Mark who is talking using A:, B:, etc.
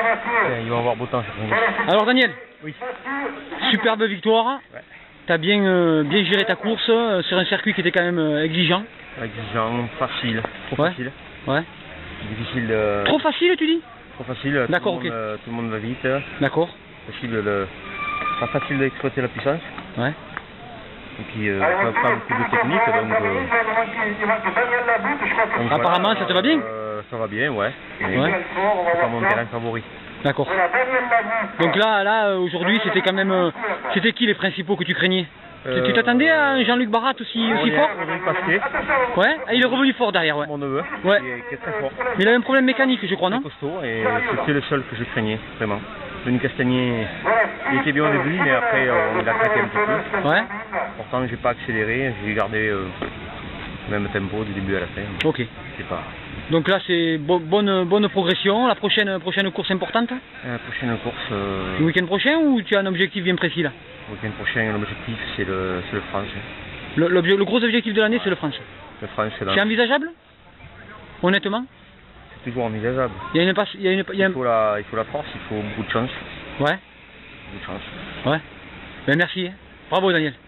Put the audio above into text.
A: Ils vont avoir beau temps.
B: Alors Daniel,
A: Oui.
B: superbe victoire.
A: Ouais.
B: Tu as bien géré ta course sur un circuit qui était quand même exigeant.
A: Exigeant, facile. Trop
B: Ouais.
A: facile.
B: Ouais.
A: Difficile de...
B: Trop facile tu dis?
A: Trop facile.
B: D'accord,
A: Tout le monde va vite.
B: D'accord.
A: Pas facile d'exploiter la puissance.
B: Ouais.
A: Et puis pas beaucoup de technique, donc
B: Apparemment ça te va bien?
A: Ça va bien, ouais.
B: Ouais.
A: C'est pas mon terrain favori.
B: D'accord. Donc là aujourd'hui c'était quand même... c'était qui les principaux que tu craignais? Tu t'attendais à un Jean-Luc Barat aussi fort?
A: Pasquet,
B: Ouais. Ah, il est revenu fort derrière, ouais.
A: mon neveu,
B: Ouais.
A: qui est très fort.
B: Mais il a un problème mécanique je crois, non?
A: Très costaud, et c'était le seul que je craignais, vraiment. Denis Castagnier, il était bien au début, mais après il a craqué un petit peu.
B: Ouais.
A: Pourtant j'ai pas accéléré, j'ai gardé le même tempo du début à la fin.
B: Ok.
A: C'est pas...
B: Donc là c'est bonne progression. La prochaine course importante?
A: La prochaine course,
B: Le week-end prochain ou tu as un objectif bien précis là?
A: le week-end prochain, l'objectif c'est le France.
B: Le gros objectif de l'année c'est le France.
A: Le France,
B: C'est envisageable? Honnêtement?
A: c'est toujours envisageable.
B: Il y a
A: Il faut la force, il faut beaucoup de chance.
B: Ouais.
A: Beaucoup de chance.
B: Ouais. Ben merci. Hein. Bravo Daniel.